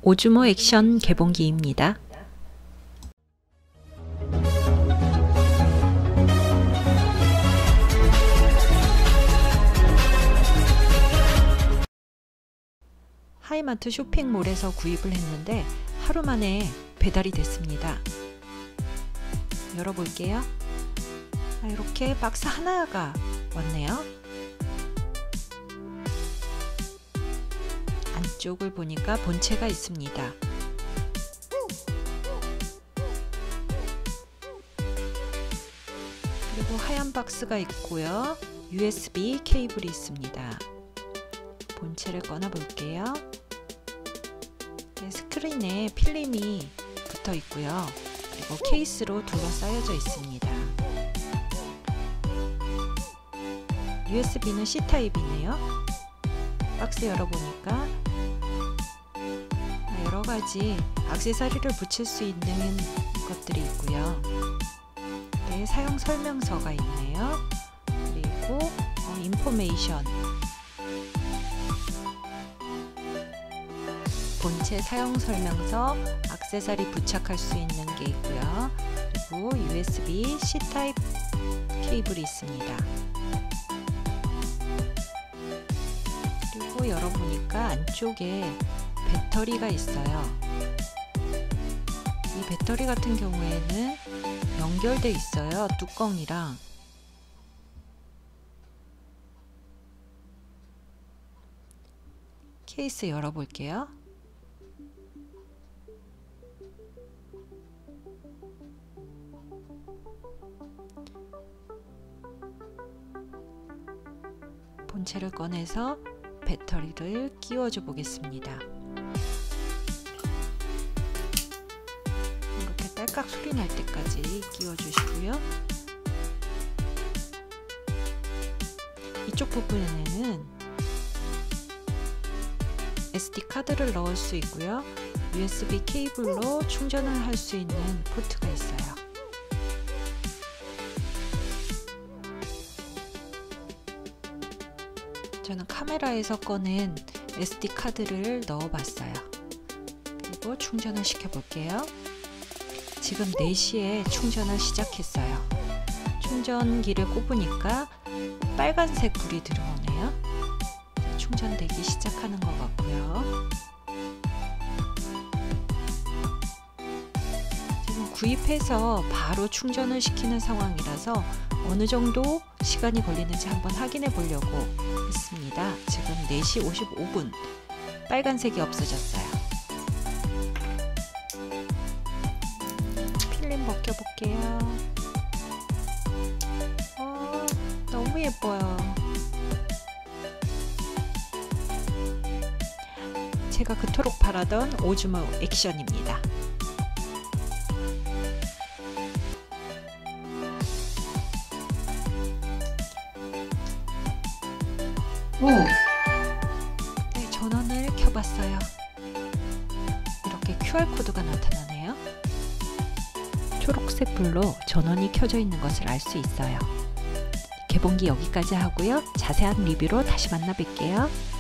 오즈모 액션 개봉기입니다. 하이마트 쇼핑몰에서 구입을 했는데 하루 만에 배달이 됐습니다. 열어볼게요. 이렇게 박스 하나가 왔네요. 안쪽을 보니까 본체가 있습니다. 그리고 하얀 박스가 있고요. USB 케이블이 있습니다. 본체를 꺼내 볼게요. 스크린에 필름이 붙어 있고요. 그리고 케이스로 둘러싸여져 있습니다. USB는 C타입이네요. 박스 열어보니까 여러가지 액세서리를 붙일 수 있는 것들이 있고요. 네, 사용 설명서가 있네요. 그리고 인포메이션, 본체 사용 설명서, 액세서리 부착할 수 있는 게 있고요. 그리고 USB C타입 케이블이 있습니다. 그리고 열어보니까 안쪽에 배터리가 있어요. 이 배터리 같은 경우에는 연결돼 있어요. 뚜껑이랑. 케이스 열어볼게요. 본체를 꺼내서 배터리를 끼워줘 보겠습니다. 이렇게 딸깍 소리 날 때까지 끼워주시고요. 이쪽 부분에는 SD 카드를 넣을 수 있고요. USB 케이블로 충전을 할 수 있는 포트가 있어요. 저는 카메라에서 꺼낸 SD 카드를 넣어 봤어요. 그리고 충전을 시켜 볼게요. 지금 4시에 충전을 시작했어요. 충전기를 꼽으니까 빨간색 불이 들어오네요. 충전되기 시작하는 것 같고요. 지금 구입해서 바로 충전을 시키는 상황이라서 어느 정도 시간이 걸리는지 한번 확인해 보려고 했습니다. 지금 4시 55분 빨간색이 없어졌어요. 필름 벗겨볼게요. 너무 예뻐요. 제가 그토록 바라던 오즈모 액션입니다. 네, 전원을 켜봤어요. 이렇게 QR코드가 나타나네요. 초록색 불로 전원이 켜져 있는 것을 알 수 있어요. 개봉기 여기까지 하고요. 자세한 리뷰로 다시 만나 뵐게요.